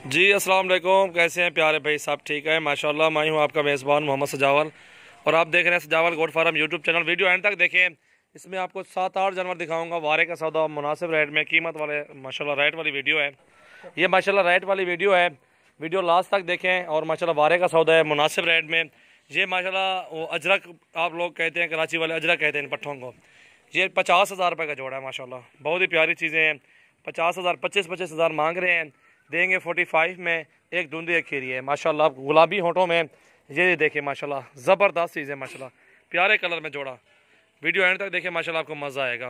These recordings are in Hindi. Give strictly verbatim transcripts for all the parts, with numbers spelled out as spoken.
जी अस्सलाम वालेकुम, कैसे हैं प्यारे भाई? सब ठीक है माशाल्लाह। मैं हूं आपका मेज़बान मोहम्मद सजावल और आप देख रहे हैं Sajawal goat farm YouTube channel. Video end तक देखें, इसमें आपको सात आठ जानवर दिखाऊंगा। वारे का सौदा मुनासिब रेट में, कीमत वाले माशाल्लाह रेट वाली वीडियो है ये। माशाल्लाह रेट वाली वीडियो है, वीडियो लास्ट तक देखें। और माशाल्लाह वारे का सौदा है मुनासिब रेट में। ये माशाल्लाह वो अजरक आप लोग कहते हैं, कराची वाले अजरक कहते हैं इन पट्ठों को। ये पचास हज़ार रुपये का जोड़ा है माशाल्लाह। बहुत ही प्यारी चीज़ें हैं। पचास हज़ार पच्चीस पच्चीस हज़ार मांग रहे हैं, देंगे फोर्टी फाइव में। एक धुंधी एक खीरी है माशाल्लाह, गुलाबी होंठों में। ये देखें माशाल्लाह, ज़बरदस्त चीज़ है माशाल्लाह, प्यारे कलर में जोड़ा। वीडियो एंड तक देखें माशाल्लाह, आपको मज़ा आएगा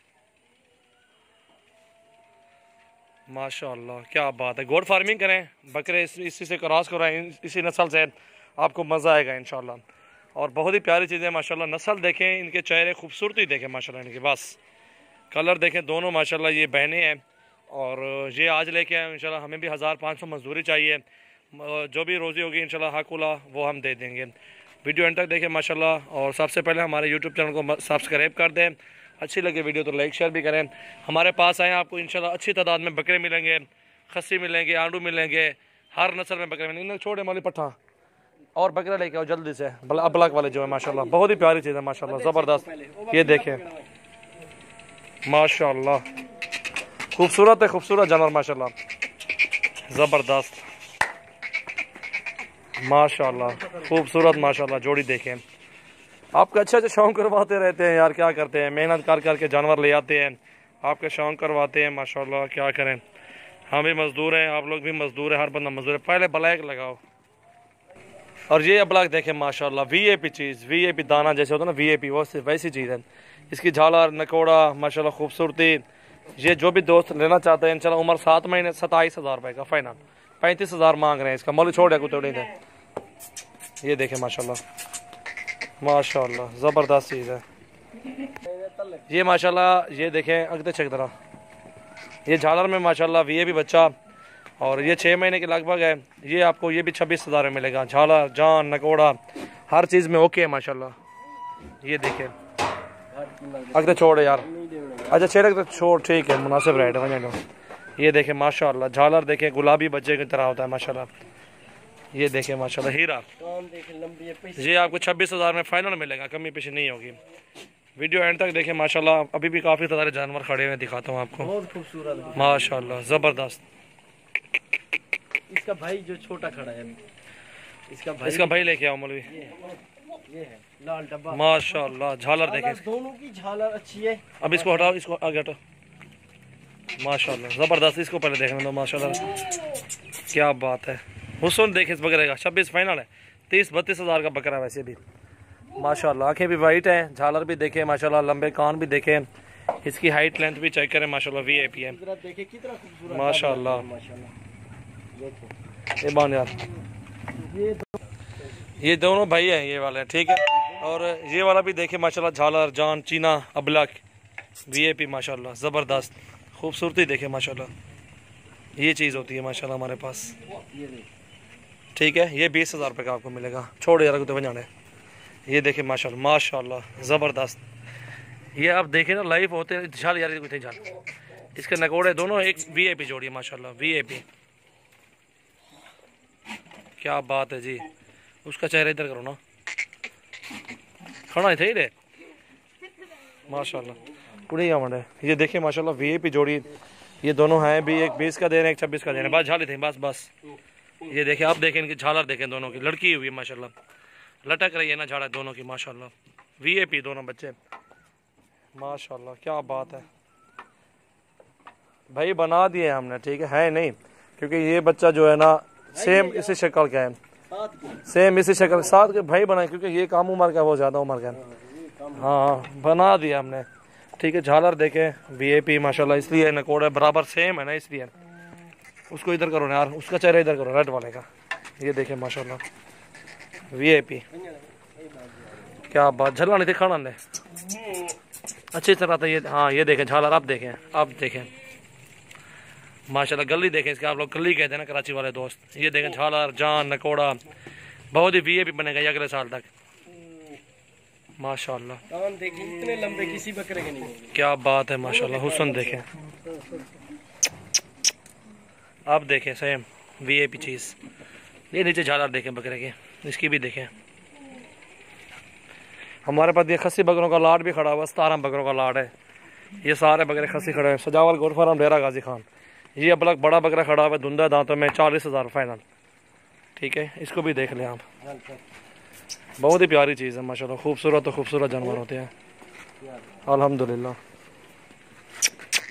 माशाल्लाह। क्या बात है, गोट फार्मिंग करें, बकरे इस, इसी से क्रॉस कराएं, इसी नस्ल से, आपको मज़ा आएगा इंशाल्लाह। और बहुत ही प्यारी चीज़ें माशाल्लाह। नस्ल देखें, इनके चेहरे खूबसूरती देखें माशाल्लाह, इनके बस कलर देखें दोनों माशाल्लाह। ये बहनें हैं और ये आज लेके आए इंशाल्लाह। हमें भी हज़ार पाँच सौ मजदूरी चाहिए, जो भी रोज़ी होगी इंशाल्लाह हक़ुल्ला वो हम दे देंगे। वीडियो एंड तक देखें माशाल्लाह। और सबसे पहले हमारे यूट्यूब चैनल को सब्सक्राइब कर दें, अच्छी लगे वीडियो तो लाइक शेयर भी करें। हमारे पास आएँ, आपको इंशाल्लाह अच्छी तादाद में बकरे मिलेंगे, खस्सी मिलेंगे, आंडू मिलेंगे, हर नस्ल में बकरे मिलेंगे। छोटे माली पट्ठा और बकरा लेके आओ जल्दी से, अबलक वाले जो है माशाल्लाह। बहुत ही प्यारी चीज़ है माशाल्लाह, ज़बरदस्त। ये देखें माशाल्लाह, खूबसूरत है, खूबसूरत जानवर माशाल्लाह, ज़बरदस्त माशाल्लाह, खूबसूरत माशाल्लाह। जोड़ी देखें, आपका अच्छे अच्छे शौक करवाते रहते हैं यार, क्या करते हैं, मेहनत कर कर के जानवर ले आते हैं, आपके शौक करवाते हैं माशाल्लाह। क्या करें, हम भी मजदूर हैं, आप लोग भी मजदूर हैं, हर बंदा मजदूर है। पहले ब्लैक लगाओ। और ये अबलक देखें माशाल्लाह, वी आई पी चीज़, वी आई पी दाना जैसे होता है ना, वी आई पी वो वैसी चीज़ है। इसकी झालर नकोड़ा माशाल्लाह, खूबसूरती। ये जो भी दोस्त लेना चाहते हैं इंशाल्लाह, उम्र सात महीने सत्ताईस हज़ार रुपये का फाइनल, पैंतीस हज़ार मांग रहे हैं इसका। मोल छोड़ कुछ थोड़ी थे। ये देखें माशाल्लाह माशाल्लाह, ज़बरदस्त चीज़ है ये माशाल्लाह। ये देखें अगते चेक तरह, ये झालर में माशाल्लाह ये भी बच्चा, और ये छः महीने के लगभग है। ये आपको ये भी छब्बीस हज़ार में मिलेगा। झालर जान नकोड़ा हर चीज़ में ओके है माशाल्लाह। ये देखें अगते छोड़ यार, अच्छा छः तो छोड़, ठीक है, मुनासिब रेट है। ये देखें माशाल्लाह, झालर देखें गुलाबी बच्चे की तरह होता है माशाल्लाह। ये देखें माशाल्लाह, हीरा। ये आपको छब्बीस हज़ार में फाइनल मिलेगा, कमी पेशी नहीं होगी। वीडियो एंड तक देखें माशाल्लाह। अभी भी काफ़ी सारे जानवर खड़े हुए दिखाता हूँ आपको, बहुत खूबसूरत माशाल्लाह, ज़बरदस्त। इसका भाई जो छोटा खड़ा है, इसका भाई इसका भाई लेके आओ मौलवी। ये है लाल डब्बा माशाल्लाह, झालर देखें, दोनों की झालर अच्छी है। अब इसको हटाओ, इसको आगे हटाओ माशाल्लाह, ज़बरदस्त। इसको पहले देखने दो माशाल्लाह, क्या बात है। हुस्न देखें इस बकरे का, छब्बीस फाइनल है, तीस बत्तीस हज़ार का बकरा वैसे भी माशाल्लाह। आंखें भी वाइट हैं, झालर भी देखें माशाल्लाह, लंबे कान भी देखें, इसकी हाइट लेंथ भी चेक करें माशाल्लाह, वी आई पी है माशाल्लाह। ये बान यार, ये दोनों भाई हैं ये वाले, ठीक है। और ये वाला भी देखें माशाल्लाह, झालर जान चीना अबलक वी आई पी माशाल्लाह, ज़बरदस्त खूबसूरती देखें माशाल्लाह। ये चीज़ होती है माशाल्लाह हमारे पास, ठीक है। ये बीस हज़ार रुपये का आपको मिलेगा, छोड़ यार तो जाने। ये देखें माशाल्लाह माशाल्लाह, ज़बरदस्त। ये आप देखें ना लाइव होते हैं, झाल यार कुछ झाल, इसके नकोड़े दोनों एक वी आई पी जोड़ी है माशाल्लाह, वी आई पी। क्या बात है जी, उसका चेहरा इधर करो ना, खड़ा ही थे रे माशाल्लाह, पूरी मंडे। ये देखिए माशाल्लाह वी आई पी जोड़ी, ये दोनों हैं भी, एक बीस का दे रहे हैं, एक छब्बीस का दे रहे हैं, बस झाली थे बस बस। ये देखें, आप देखें इनकी झालर देखें, दोनों की लड़की हुई है माशाल्लाह, लटक रही है ना झाड़ा दोनों की माशाल्लाह, वी आई पी दोनों बच्चे माशाल्लाह। क्या बात है भाई, बना दिए हमने, ठीक है, है नहीं, क्योंकि ये बच्चा जो है ना सेम इसी शक्ल का है, सेम इसी शक्ल साथ के भाई बनाए, क्योंकि ये कम उम्र का, वो ज़्यादा उम्र का। हाँ बना दिया हमने, ठीक है। झालर देखें वी आई पी माशाल्लाह, इसलिए नकोड़ा बराबर सेम है ना, इसलिए। उसको इधर करो ना यार, उसका चेहरा इधर करो, रेड वाले का। ये देखें माशाल्लाह वी आई पी, क्या बात। झलना नहीं थी, खाना ने अच्छी तरह था ये। हाँ ये देखें झालर, आप देखें, आप देखें माशाल्लाह। गली देखें इसके, आप लोग गली कहते हैं ना कराची वाले दोस्त। ये देखें झालर जान नकोड़ा, बहुत ही वी आई पी बनेगा ये अगले साल तक माशाल्लाह। कान देखिए इतने लंबे किसी बकरे के नहीं होंगे। क्या बात है माशाल्लाह। हुस्न देखें, आप देखें सेम वी आई पी चीज़। ये नीचे झालर देखें बकरे के, इसकी भी देखें। हमारे पास ये खस्सी बकरों का लाट भी खड़ा हुआ, सतारह बकरों का लाट है। ये सारे बकरे खस्सी खड़े हैं। सजावल गोट फार्म डेरा गाजी खान। ये अब अलग बड़ा बकरा खड़ा हुआ है धुंधा दांतों में, चालीस हज़ार फाइनल। ठीक है, इसको भी देख लें आप। बहुत ही प्यारी चीज़ है माशाल्लाह, खूबसूरत तो खूबसूरत जानवर होते हैं अल्हम्दुलिल्लाह।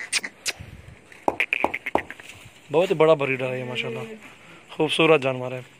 बहुत ही बड़ा ब्रीडर है ये माशाल्लाह, खूबसूरत जानवर है।